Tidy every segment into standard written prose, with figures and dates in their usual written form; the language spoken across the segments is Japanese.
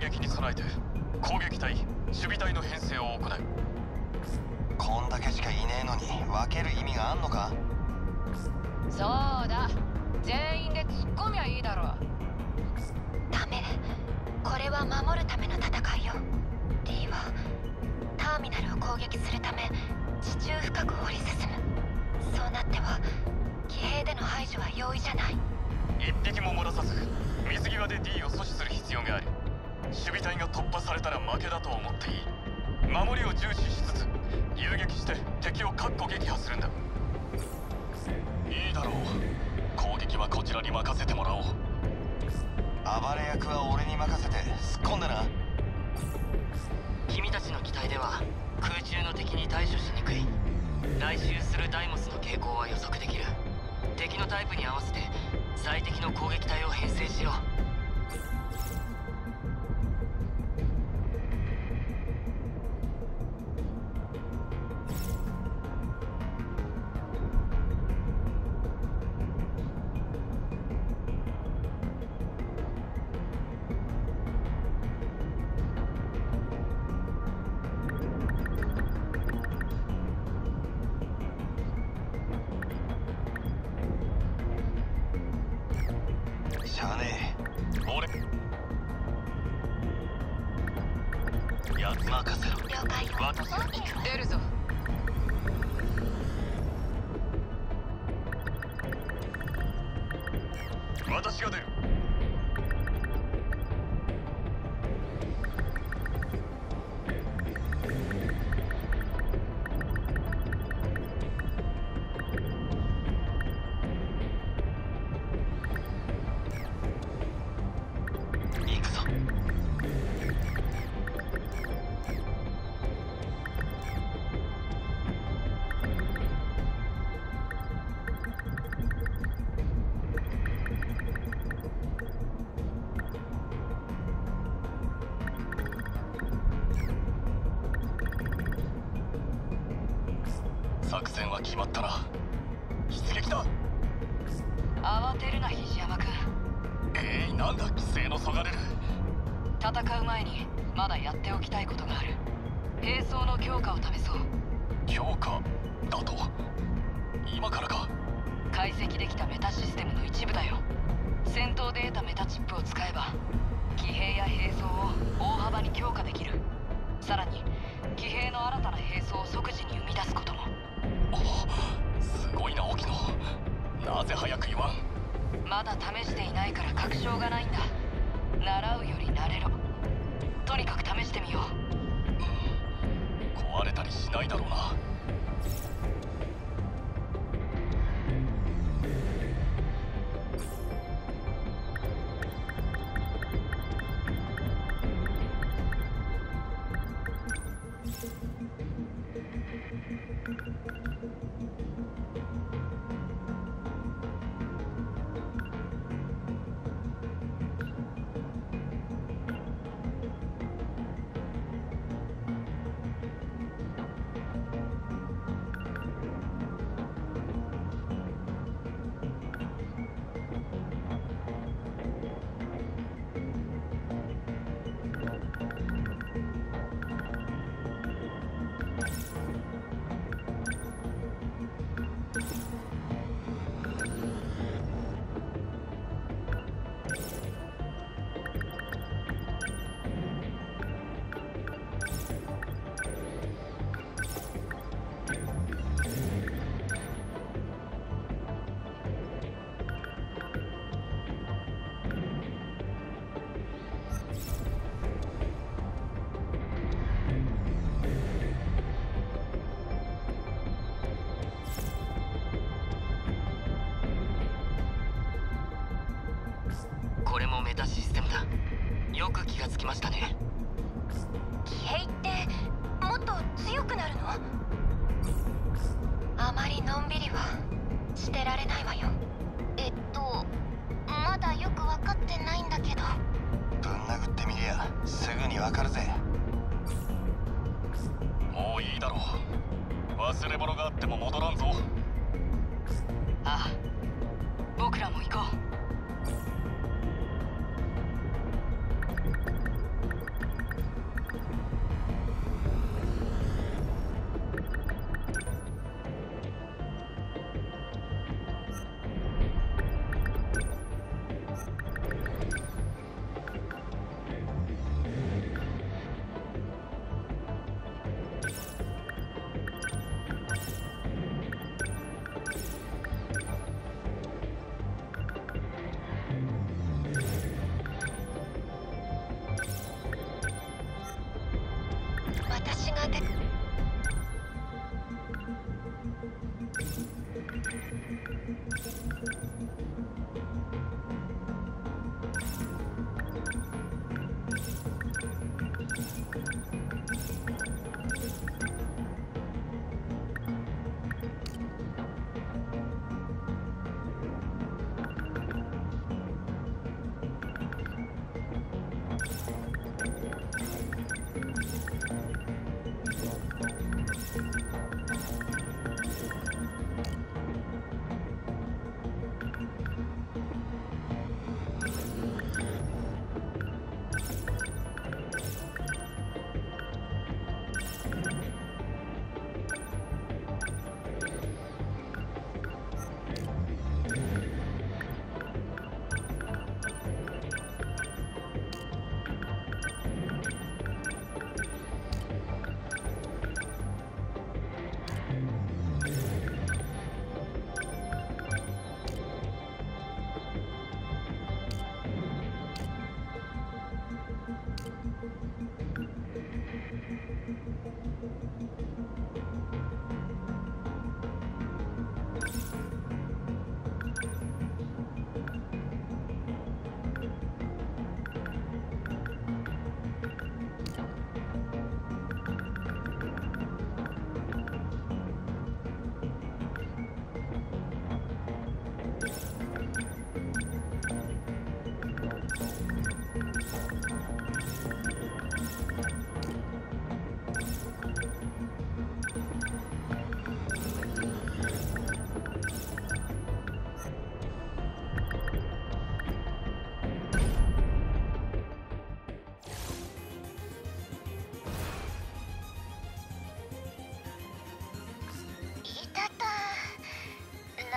撃に備えて攻撃隊、守備隊の編成を行う。 こんだけしかいねえのに分ける意味があんのか？ そうだ、全員で突っ込みゃいいだろ。 ダメ、これは守るための戦いよ。 D はターミナルを攻撃するため地中深く掘り進む。そうなっては騎兵での排除は容易じゃない。 一匹も漏らさず水際で D を阻止する必要がある。守備隊が突破されたら負けだと思っていい。守りを重視しつつ遊撃して敵を確保撃破するんだ。いいだろう、攻撃はこちらに任せてもらおう。 暴れ役は俺に任せて突っ込んでな。 君たちの機体では空中の敵に対処しにくい。来襲するダイモスの傾向は予測できる。敵のタイプに合わせて最適の攻撃隊を編成しよう。 出るぞ。 私が出る。 行くぞ。 作戦は決まったな。出撃だ。 慌てるな菱山君。 なんだ規制のそがれる。 戦う前にまだやっておきたいことがある。兵装の強化を試そう。 強化だと今からか？ 解析できたメタシステムの一部だよ。戦闘で得たメタチップを使えば騎兵や兵装を大幅に強化できる。さらに騎兵の新たな兵装を即時に生み出すことも。 すごいな沖野。なぜ早く言わん？ まだ試していないから確証がないんだ。習うより慣れろ。とにかく試してみよう。 壊れたりしないだろうな。 これもメタシステムだ。よく気がつきましたね。 騎兵ってもっと強くなるの？あまりのんびりはしてられないわよ。まだよく分かってないんだけど。 ぶん殴ってみりゃすぐに分かるぜ。 もういいだろう。忘れ物があっても戻らんぞ。 ああ、僕らも行こう。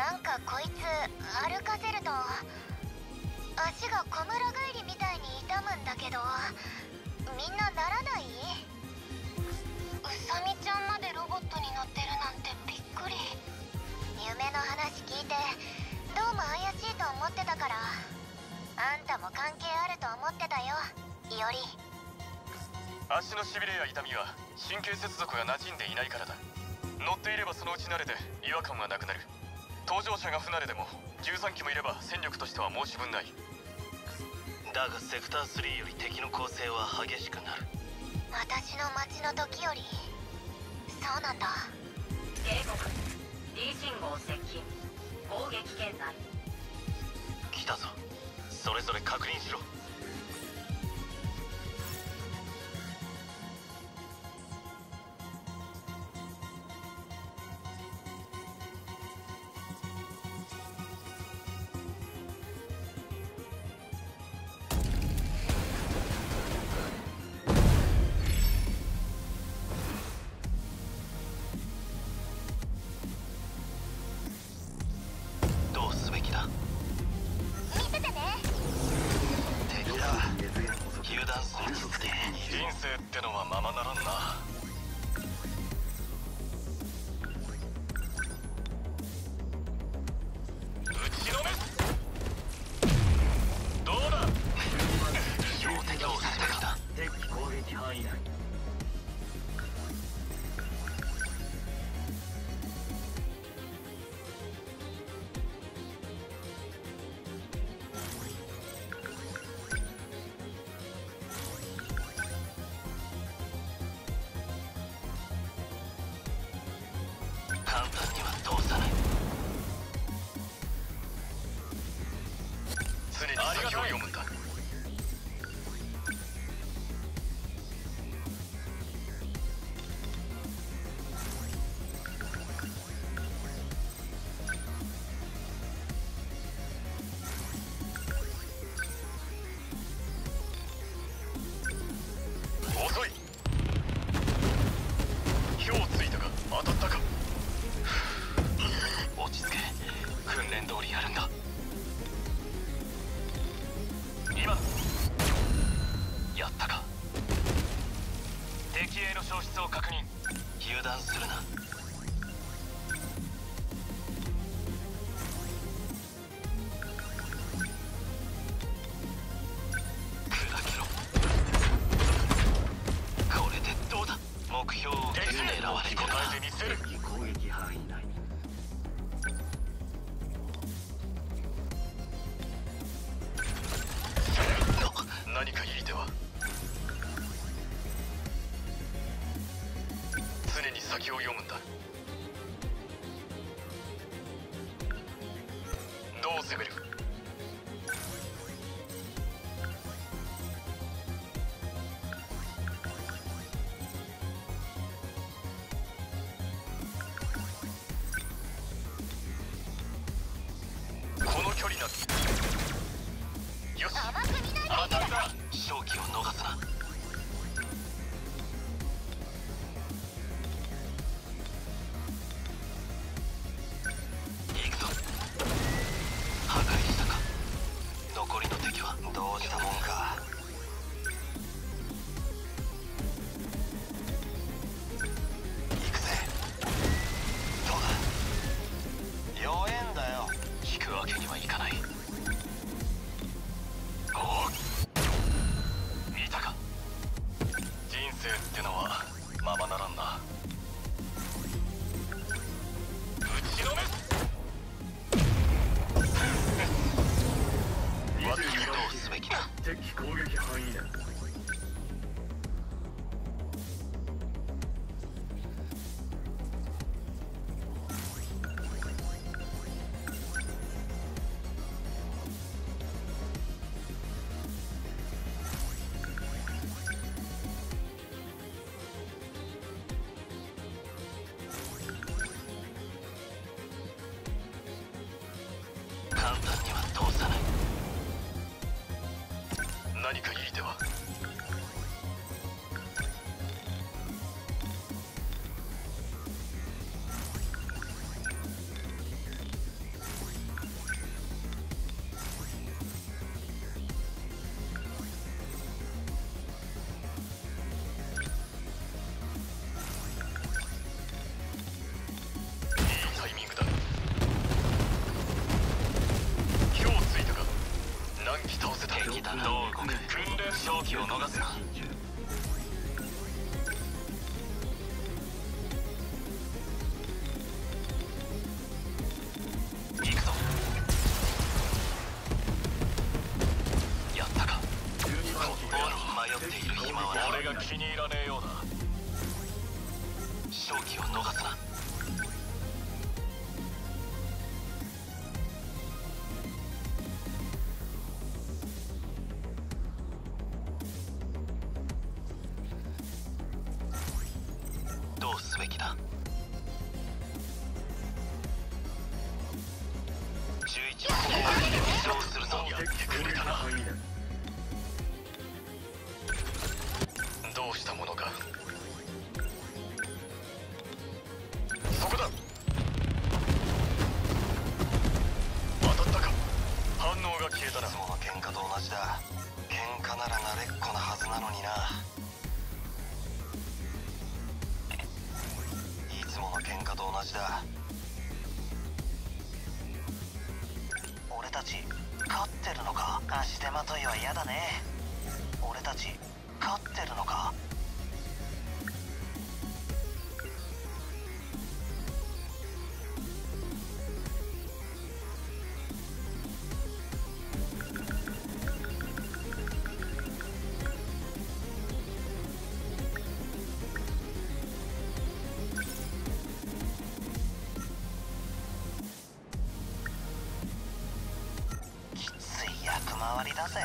なんかこいつ歩かせると足が小村帰りみたいに痛むんだけど、みんなならない？うさみちゃんまでロボットに乗ってるなんてびっくり。夢の話聞いてどうも怪しいと思ってたから、あんたも関係あると思ってたよ、いおり。 足のしびれや痛みは神経接続が馴染んでいないからだ。乗っていればそのうち慣れて違和感はなくなる。搭乗者が不慣れでも13機もいれば戦力としては申し分ない。 だがセクター3より敵の攻勢は激しくなる。 私の町の時より。そうなんだ。 警告 D 信号接近、攻撃圏内。 来たぞ、それぞれ確認しろ。どうすべきだ。 見ててね。 敵だ。油断するつって人生ってのはままならんな。打ちのめどうだ。標的をされてきた。 敵攻撃範囲内。 簡単には通さない。常に先を読むんだ。遅い。火をついたか当たったか。落ち着け。訓練通りやるんだ。今やったか。敵への消失を確認。油断するな。砕けろ。これでどうだ。目標を狙われてるな。 答えてみせる。 敵攻撃範囲内。 何かいい手は。常に先を読むんだ。どう攻める。この距離な。よし、 甘く見ないで当たりだ。 勝機を逃すな。行くぞ。破壊したか。残りの敵はどうしたもんか。行くぜ。どうだ。弱えんだよ。引くわけにはいかない。おう、見たか。人生ってのはままならんな。打ちのめす。私にどうすべきだ。 敵攻撃範囲内。 簡単には通さない。 何かいい手は。 勝機を逃すな。行くぞ。やったか。迷っている暇はない。 俺が気に入らねえようだ。 勝機を逃すな。どうすべきだ。11番飛翔するぞ。 やってくれたな。 範囲内。 どうしたものか。そこだ。当たったか。反応が消えたな。 いつもの喧嘩と同じだ。喧嘩なら慣れっこなはずなのにな。いつもの喧嘩と同じだ。俺たち勝ってるのか。足手まといは嫌だね。俺たち勝ってるのか。きつい役回りだぜ。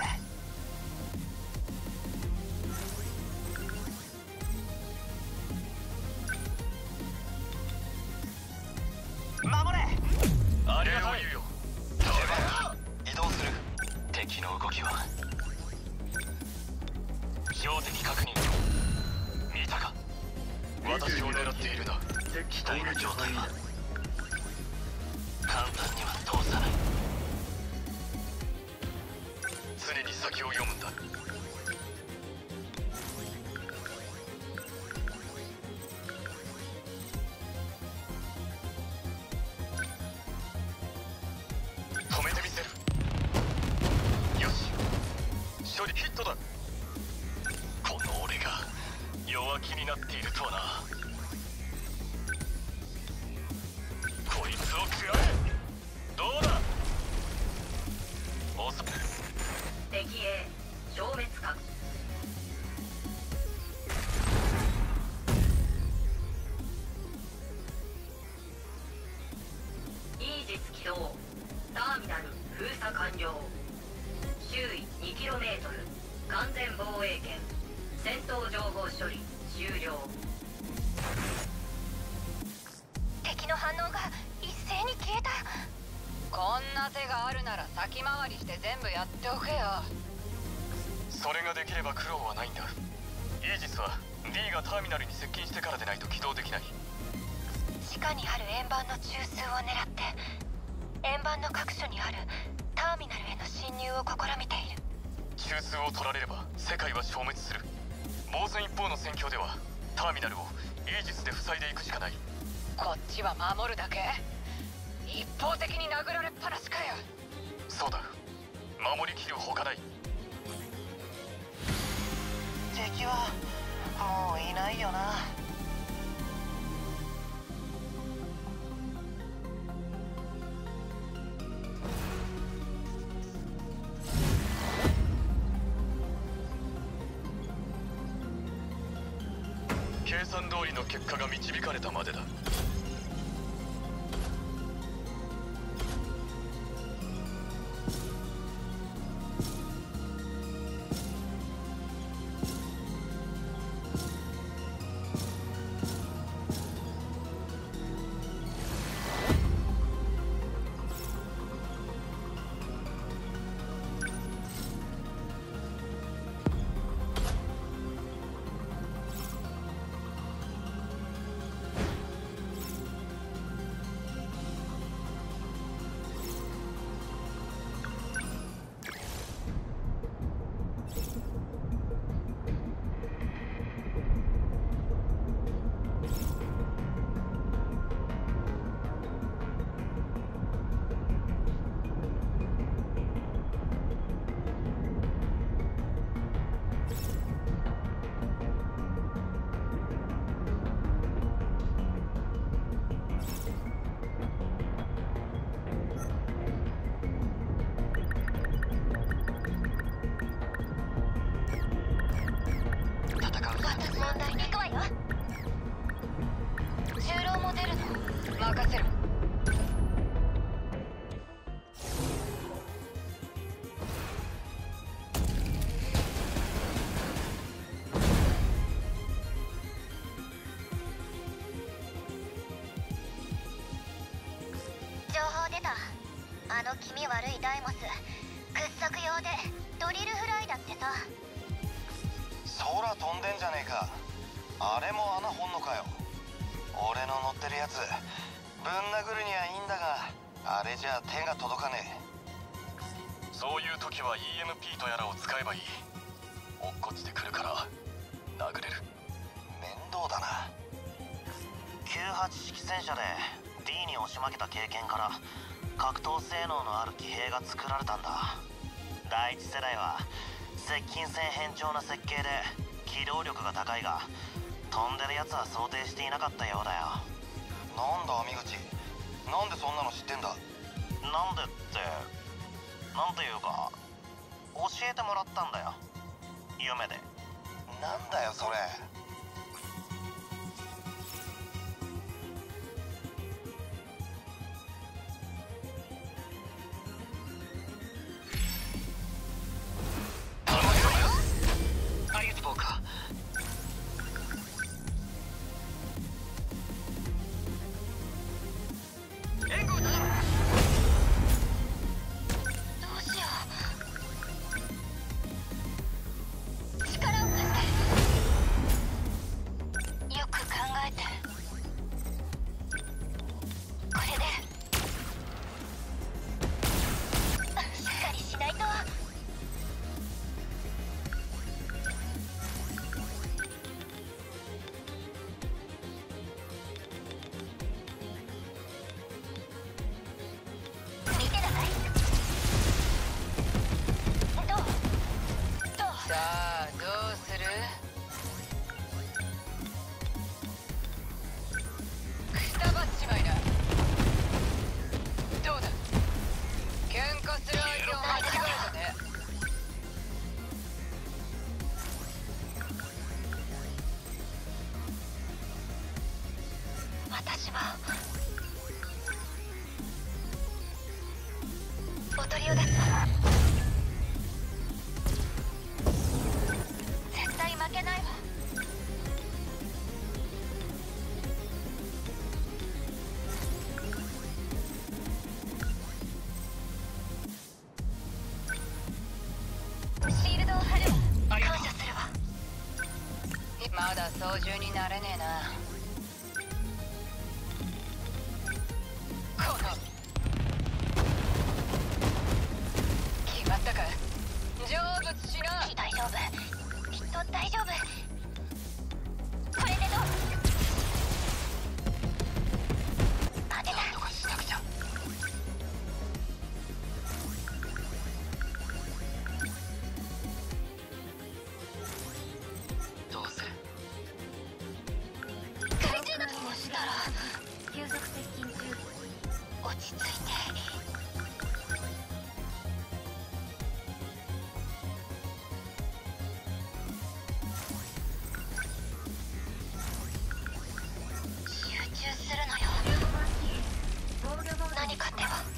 守れ。 ありがとう言うよ。 移動する。敵の動きは標的確認。見たか。 私を狙っているな。 機体の状態は簡単には通さない。 常に先を読むんだ。止めてみせる。よし、処理ヒットだ。この俺が弱気になっているとはな。こいつを食らえ。どうだ。遅く。 敵 A 消滅か。イージス起動。ターミナル封鎖完了。周囲 2km 完全防衛圏。戦闘情報処理終了。 敵の反応が一斉に消えた。 こんな手があるなら先回りして全部やっておけよ。 それができれば苦労はないんだ。イージスは D がターミナルに接近してからでないと起動できない。 地下にある円盤の中枢を狙って円盤の各所にあるターミナルへの侵入を試みている。 中枢を取られれば世界は消滅する。防戦一方の戦況ではターミナルをイージスで塞いでいくしかない。 こっちは守るだけ。一方的に殴られっぱなしかよ。 そうだ、守りきるほかない。 敵はもういないよな。 計算通りの結果が導かれたまでだ。 問題に行くわよ。就労も出るの？ 任せろ。 情報出た。あの気味悪いダイモス、掘削用でドリルフライだってさ。 空飛んでんじゃねえか。あれも穴掘んのかよ。俺の乗ってるやつぶん殴るにはいいんだが、あれじゃ手が届かねえ。 そういう時は EMP とやらを使えばいい。落っこちてくるから殴れる。 面倒だな。98式戦車で D に押し負けた経験から格闘性能のある騎兵が作られたんだ。第一世代は接近戦偏重な設計で機動力が高いが、飛んでるやつは想定していなかったようだよ。なんだ網口、なんでそんなの知ってんだ。なんでってなんていうか教えてもらったんだよ、夢で。なんだよそれ。 ありがとう、ボーカー。援護を頼む。 どうしよう。力を貸して。よく考えて。これでしっかりしないと。見てなさい。どうさあどうする？くたばっちまいな。どうだ？喧嘩する相手を間違えたね。 私はおとりを出すわ。絶対負けないわ。シールドを張るわ。感謝するわ。 まだ操縦になれねえな。この決まったか。成仏しな。 大丈夫、きっと大丈夫。これでどう？当てた。 なんとかしなくちゃ。どうする？ 怪獣だとしたら急速接近中。落ち着いて。集中するのよ。何かっては。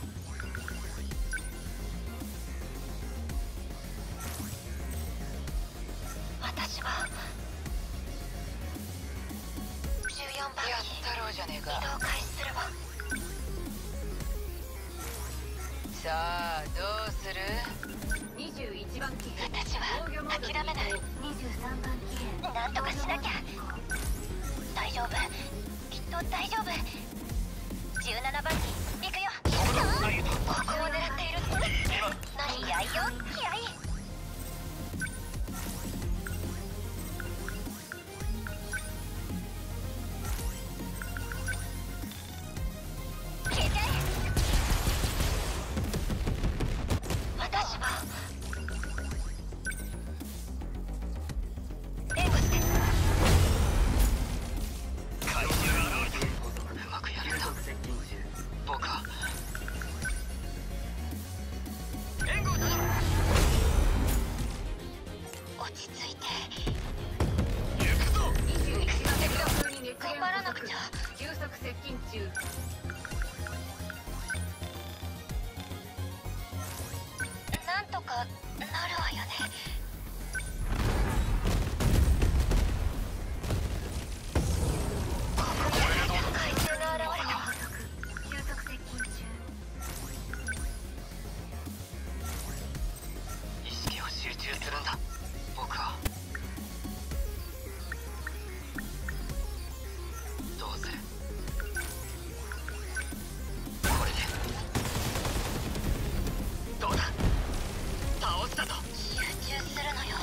私は14番やっ機たろうじゃねえ移か。 動開始するわ。 さあどうする？ 私は諦めない。なんとかしなきゃ。大丈夫、きっと大丈夫。17番機行くよ。ここを狙っている。気合いよ、気合い。消えちゃえ。私は援護して。 うまくやれた。 接近中。 ボーカー。援護を頼む。 落ち着いて。 行くぞ。 頑張らなくちゃ。 急速接近中。 なんとかなるわよね。ここに怪獣が現れた。 急速接近中。 意識を集中するんだ。僕はどうする？これでどうだ？倒したぞ。 集中するのよ。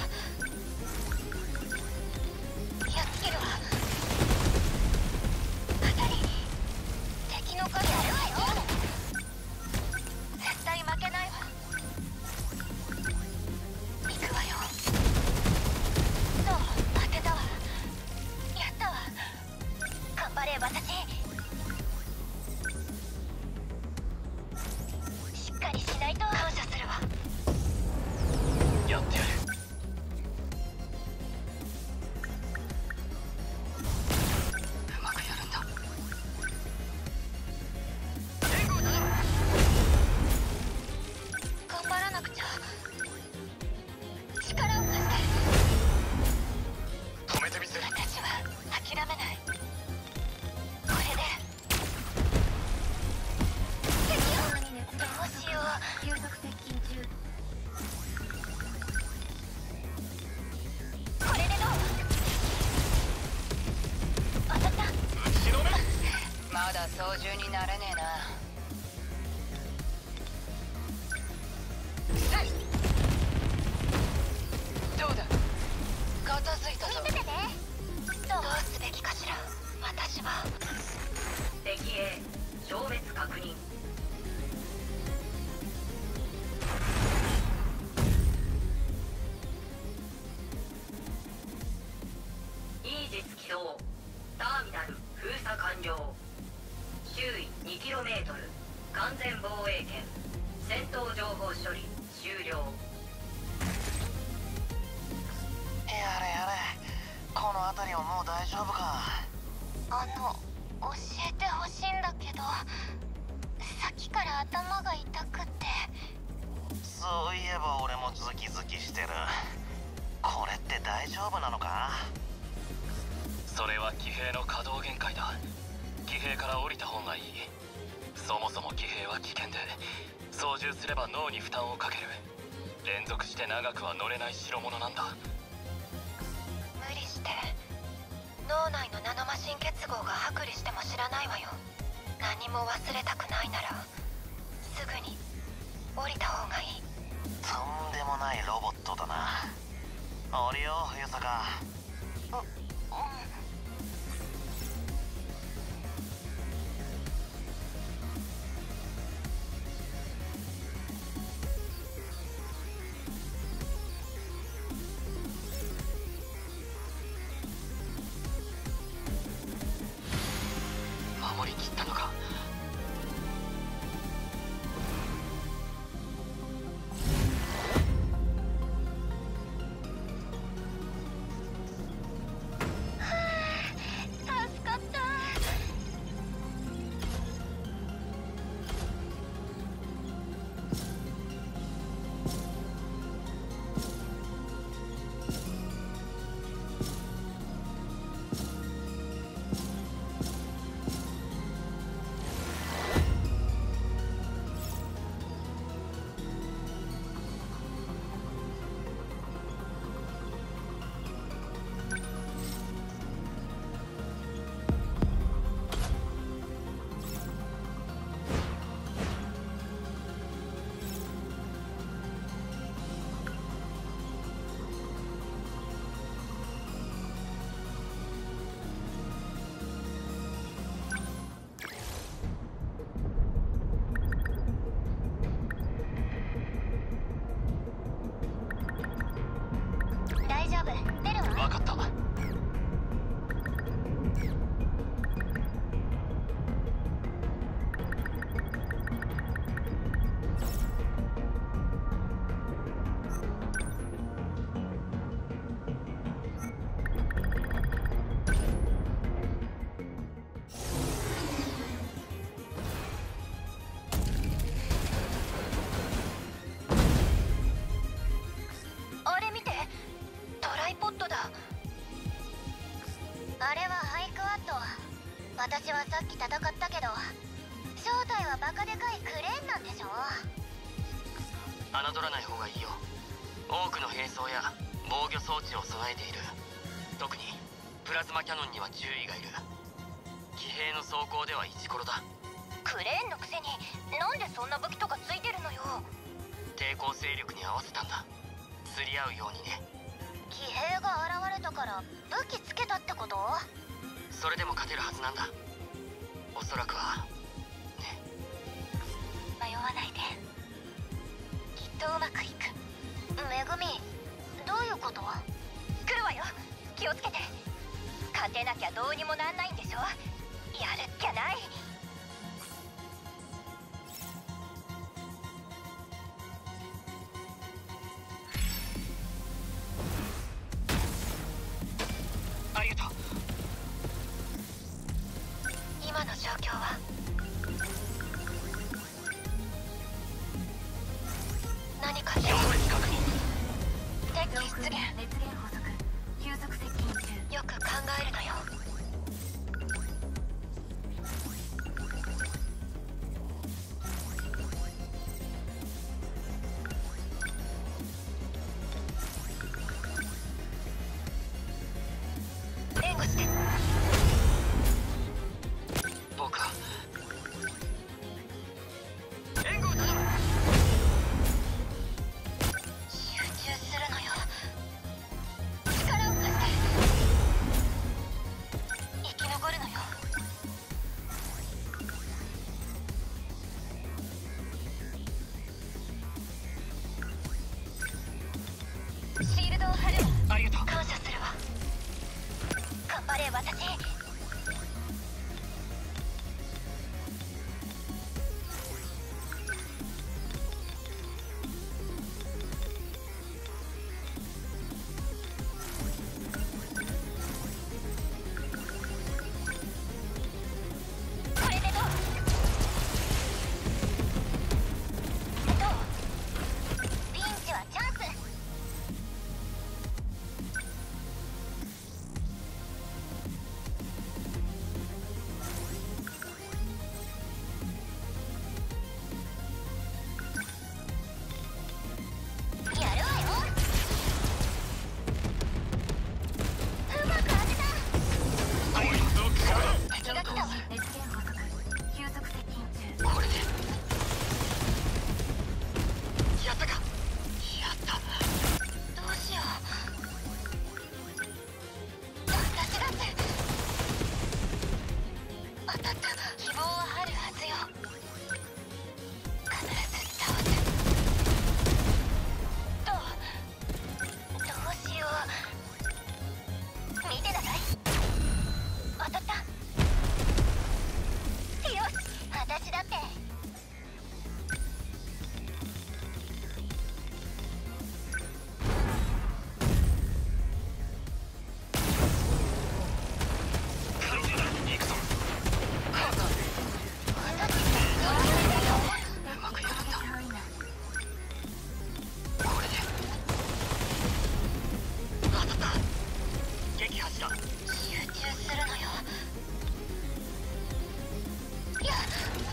やっつけるわ。当たり。敵の影あるわよ。絶対負けないわ。行くわよ。そう、当てたわ。やったわ。頑張れ私。しっかりしないと。感謝するわ。 やってやる。うまくやるんだ。援護を頼む。 頑張らなくちゃ。力を貸して。 止めてみせる。 私は諦めない。これで敵をどうしよう。 急速接近中。 これでどう？当たった。 打ちのめ。 まだ操縦になれねえな。どうだ？片付いたぞ。 見ててね。どうすべきかしら。私は敵 A 消滅確認。イージス起動。ターミナル封鎖完了。周囲 2km 完全防衛圏。戦闘情報処理終了。 やれやれ、この辺りはもう大丈夫か。 教えてほしいんだけど、さっきから頭が痛くて。 そういえば俺もズキズキしてる。これって大丈夫なのか？ それは騎兵の稼働限界だ。騎兵から降りた方がいい。そもそも騎兵は危険で、操縦すれば脳に負担をかける。連続して長くは乗れない代物なんだ。 無理して。脳内のナノマシン結合が剥離しても知らないわよ。何も忘れたくないならすぐに降りた方がいい。 とんでもないロボットだな。降りよう冬坂。 守りきったのか。 助かった。 あれはハイクワッド。私はさっき戦ったけど正体はバカでかいクレーンなんでしょ。 侮らない方がいいよ。多くの兵装や防御装置を備えている。特にプラズマキャノンには注意がいる。騎兵の装甲ではイチコロだ。 クレーンのくせになんでそんな武器とかついてるのよ。 抵抗勢力に合わせたんだ。釣り合うようにね。 騎兵が現れたから武器つけたってこと？ それでも勝てるはずなんだ。おそらくはね。 迷わないで、きっとうまくいく。めぐみ、どういうこと？来るわよ、気をつけて。勝てなきゃどうにもなんないんでしょ。やるっきゃない。 ありがとう。 今の状況は？何か標的確認。 敵出現。 熱源捕捉急速接近中。 よく考えるのよ。援護して。 僕は援護を頼む。 集中するのよ。力を貸して。生き残るのよ。シールドを張るわ。 ありがとう。 感謝するわ。頑張れ私。これでどう？ピンチはチャンス。やるわよ。うまく当てた。敵が来たわ。 熱源捕捉急速接近中。 これでやったか。やった。 どうしよう。私だって当たった。希望はあるはずよ。必ず倒す。どうしよう。見てなさい。当たった。よし、私だって。 行くぞ。うまくやるんだ。 範囲内。 これで当たった。撃破した。 集中するのよ。いや、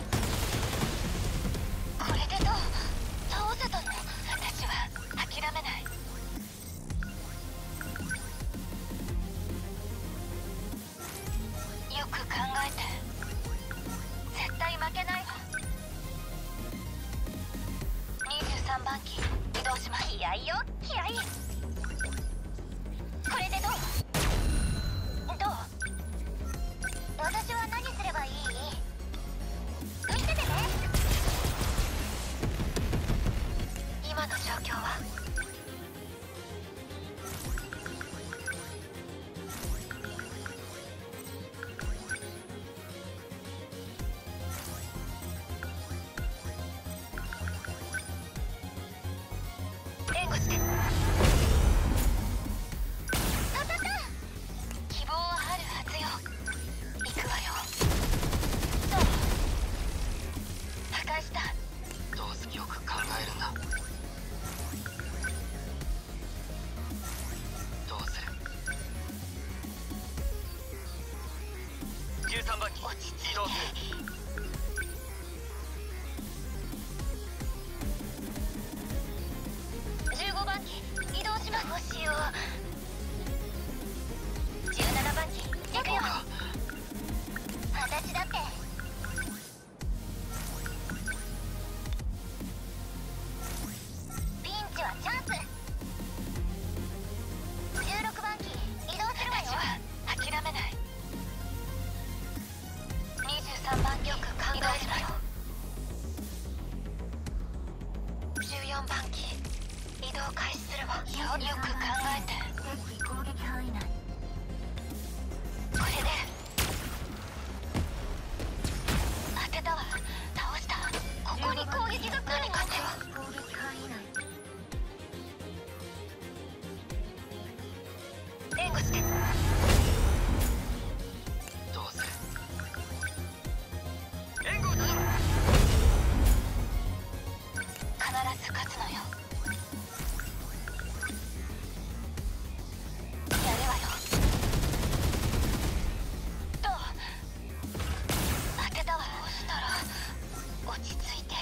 これでどう？倒せたの？私は諦めない。よく考えて。絶対負けないわ。23番機移動します。気合いよ、気合い。これでどう？私は何すればいい？見ててね。今の状況は？援護して。 ち着いて。 移動する。 15番機移動します。どうしよう。17番機行くよ。私だって。ピンチはチャンス。16番機移動するわよ。私は諦めない。23番よく考えるのよ。14番機移動開始するわ。よく考えて。攻撃範囲内。これで当てたわ。倒した。ここに攻撃が来るかしら。攻撃範囲内。援護して。 どうする？援護を頼む。 必ず勝つのよ。やるわよ。どう？当てたわ。どうしたら落ち着いて。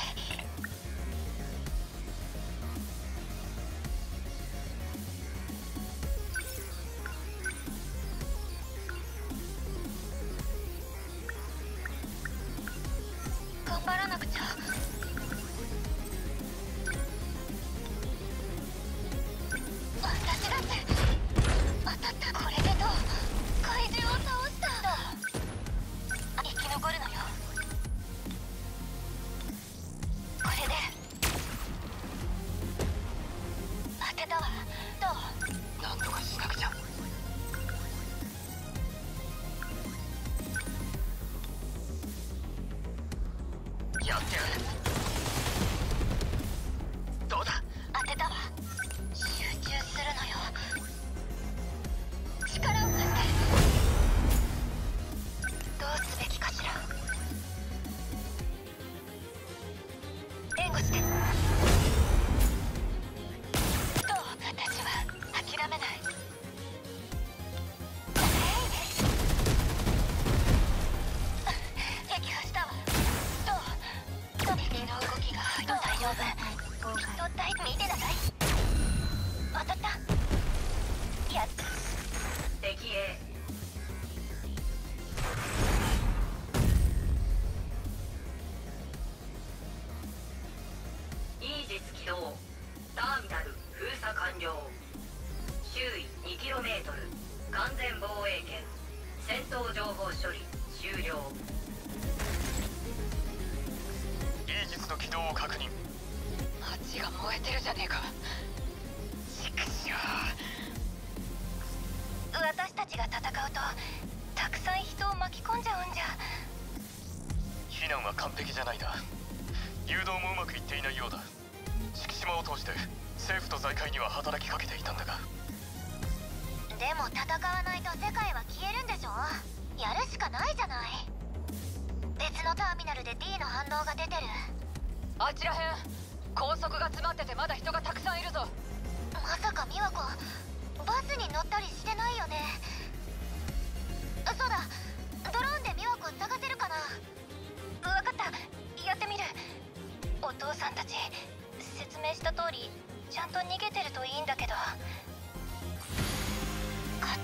頑張らなくちゃ。私だって当たった。これでどう？怪獣を倒した。生き残るのよ。これで当てたわ。どう？ なんとかしなくちゃ。やってやる。どうだ？ 当てたわ。集中するのよ。力を貸して。どうすべきかしら。援護して。どう？私は諦めない。撃破したわ。どう？敵の動きが大丈夫。きっと見てなさい。当たった。やっ敵 A イージス起動。ターミナル封鎖完了。周囲 2km 完全防衛圏。戦闘情報処理終了。 イージスの起動を確認。 街が燃えてるじゃねえか。 畜生。 私たちが戦うとたくさん人を巻き込んじゃうんじゃ。 避難は完璧じゃないな。誘導もうまくいっていないようだ。敷島を通して政府と財界には働きかけていたんだが。 でも戦わないと世界は消えるんでしょ。やるしかないじゃない。別のターミナルで D の反応が出てる。 あちらへん高速が詰まっててまだ人がたくさんいるぞ。 まさか美和子バスに乗ったりしてないよね。そうだ、ドローンで美和子探せるかな。分かった、やってみる。お父さんたち説明した通りちゃんと逃げてるといいんだけど。勝った。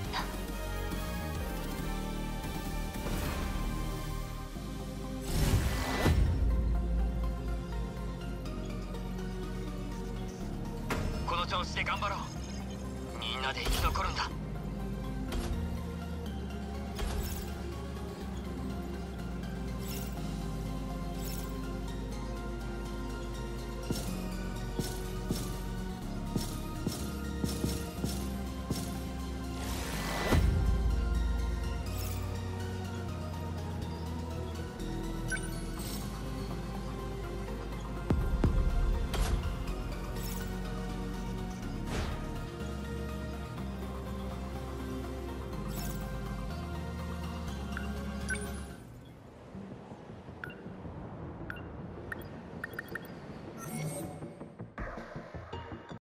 この調子で頑張ろう。みんなで生き残るんだ。